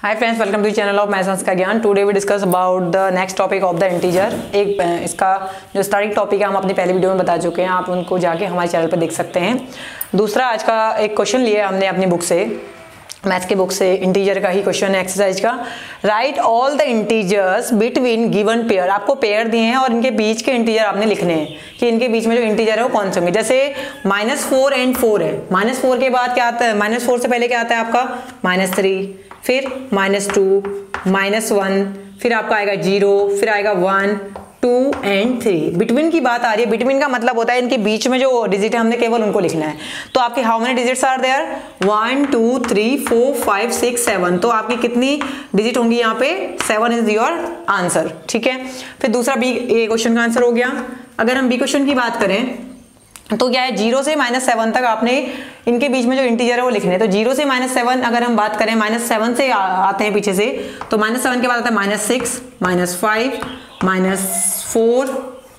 Hi friends, welcome to channel of maths का ज्ञान। Today we discuss about the next topic of the integer. एक इसका जो starting topic है हम अपनी पहले वीडियो में बता चुके हैं, आप उनको जाके हमारे चैनल पर देख सकते हैं। दूसरा आज का एक क्वेश्चन लिया हमने अपनी बुक से, मैथ्स की बुक से, इंटीजर का ही क्वेश्चन है एक्सरसाइज का। Write all the integers between given pair. आपको पेयर दिए हैं और इनके बीच के इंटीजर आपने लिखने हैं कि इनके बीच में जो इंटीजर है वो कौन से होंगे। जैसे -4 एंड 4 है, -4 के बाद क्या आता है, -4 से पहले क्या आता है आपका -3, फिर -2, -1, फिर आपका आएगा 0, फिर आएगा 1, 2 एंड 3। बिटवीन की बात आ रही है। बिटवीन का मतलब होता है इनके बीच में जो डिजिट है हमने केवल उनको लिखना है। तो आपके how many digits are there, 1 2 3 4 5 6 7। तो आपकी कितनी डिजिट होंगी यहाँ पे, 7 इज योर आंसर। ठीक है, फिर दूसरा बी, ए क्वेश्चन का आंसर हो गया। अगर हम बी क्वेश्चन की बात करें तो क्या है, 0 से -7 तक आपने इनके बीच में जो इंटीजर है वो लिखने हैं। तो 0 से -7 अगर हम बात करें, -7 से आते हैं पीछे से, तो -7 के बाद आता है -6, -5, -4,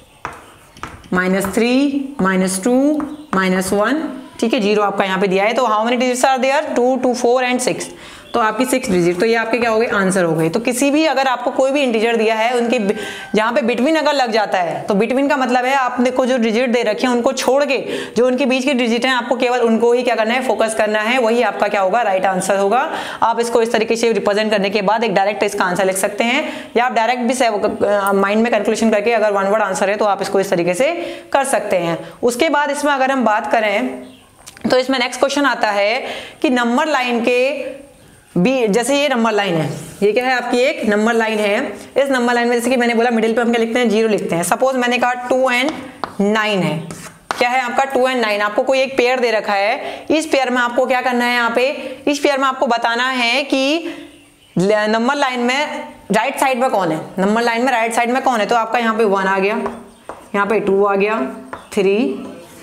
-3, -2, -1। ठीक है, 0 आपका यहाँ पे दिया है। तो how many digits are there, 2 2 4 and 6। तो आपकी 6 डिजिट, तो ये आपके क्या हो गए, आंसर हो गए। तो किसी भी अगर आपको कोई भी इंटीजर दिया है, उनके जहाँ पे बिटवीन अगर लग जाता है, तो बिटवीन का मतलब है आपने को जो डिजिट दे रखे हैं उनको छोड़ के जो उनके बीच की डिजिट हैं आपको केवल उनको ही क्या करना है, फोकस करना है। वही आपका क्या होगा, राइट आंसर होगा। आप इसको इस तरीके से रिप्रेजेंट करने के बाद एक डायरेक्ट इसका आंसर लिख सकते हैं, या आप डायरेक्ट भी माइंड में कैलकुलेशन करके अगर वन वर्ड आंसर है तो आप इसको इस तरीके से कर सकते हैं। उसके बाद इसमें अगर हम बात करें तो इसमें नेक्स्ट क्वेश्चन आता है कि नंबर लाइन के बी, जैसे ये नंबर लाइन है, ये क्या है आपकी एक नंबर लाइन है। इस नंबर लाइन में जैसे कि मैंने बोला मिडिल पे हम क्या लिखते हैं, 0 लिखते हैं। सपोज मैंने कहा 2 एंड 9 है। क्या है आपका 2 एंड 9, आपको कोई एक पेयर दे रखा है। इस पेयर में आपको क्या करना है, यहाँ पे इस पेयर में आपको बताना है कि नंबर लाइन में राइट साइड में कौन है, नंबर लाइन में राइट साइड में कौन है। तो आपका यहाँ पे 1 आ गया, यहाँ पे 2 आ गया, 3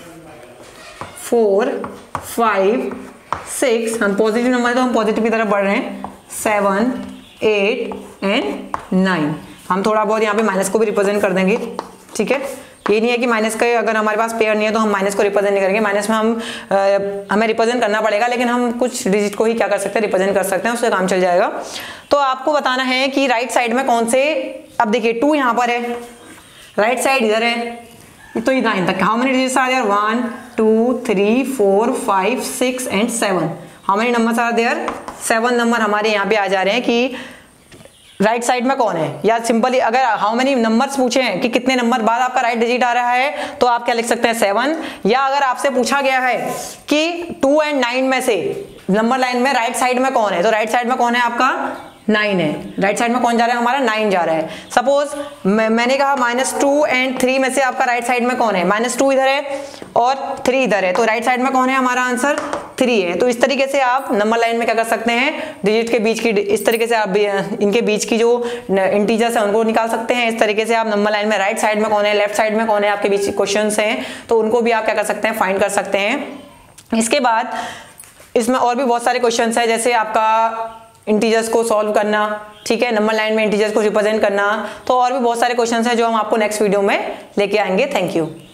4 5 6, हम पॉजिटिव नंबर है तो हम पॉजिटिव की तरफ बढ़ रहे हैं, 7 8 एंड 9। हम थोड़ा बहुत यहाँ पे माइनस को भी रिप्रेजेंट कर देंगे। ठीक है, ये नहीं है कि माइनस का अगर हमारे पास पेयर नहीं है तो हम माइनस को रिप्रेजेंट नहीं करेंगे। माइनस में हमें रिप्रेजेंट करना पड़ेगा, लेकिन हम कुछ डिजिट को ही क्या कर सकते हैं, रिप्रेजेंट कर सकते हैं, उससे काम चल जाएगा। तो आपको बताना है कि राइट साइड में कौन से, अब देखिए 2 यहाँ पर है, राइट साइड इधर है, तो 9 तक how many digits are there, 1 2 3 4 5 6 and 7। How many numbers are there, 7 number हमारे यहाँ पे आ जा रहे हैं कि राइट साइड में कौन है। या सिंपली अगर हाउ मेनी नंबर्स पूछे हैं कि कितने नंबर बाद आपका राइट डिजिट आ रहा है, तो आप क्या लिख सकते हैं, 7। या अगर आपसे पूछा गया है कि 2 एंड 9 में से नंबर लाइन में राइट साइड में कौन है, तो राइट साइड में कौन है आपका, 9 है। राइट साइड में कौन जा रहा है हमारा, 9 जा रहा है। सपोज मैंने कहा -2 एंड 3 में से आपका राइट साइड में कौन है, -2 इधर है और 3 इधर है, तो राइट साइड में कौन है हमारा आंसर, 3 है। तो इस तरीके से आप नंबर लाइन में क्या कर सकते हैं, डिजिट के बीच की, इस तरीके से आप इनके बीच की जो इंटीजर्स है उनको निकाल सकते हैं। इस तरीके से आप नंबर लाइन में राइट साइड में कौन है, लेफ्ट साइड में कौन है, आपके बीच क्वेश्चन हैं तो उनको भी आप क्या कर सकते हैं, फाइंड कर सकते हैं। इसके बाद इसमें और भी बहुत सारे क्वेश्चन है, जैसे आपका इंटीजर्स को सॉल्व करना, ठीक है, नंबर लाइन में इंटीजर्स को रिप्रेजेंट करना। तो और भी बहुत सारे क्वेश्चंस हैं जो हम आपको नेक्स्ट वीडियो में लेके आएंगे। Thank you.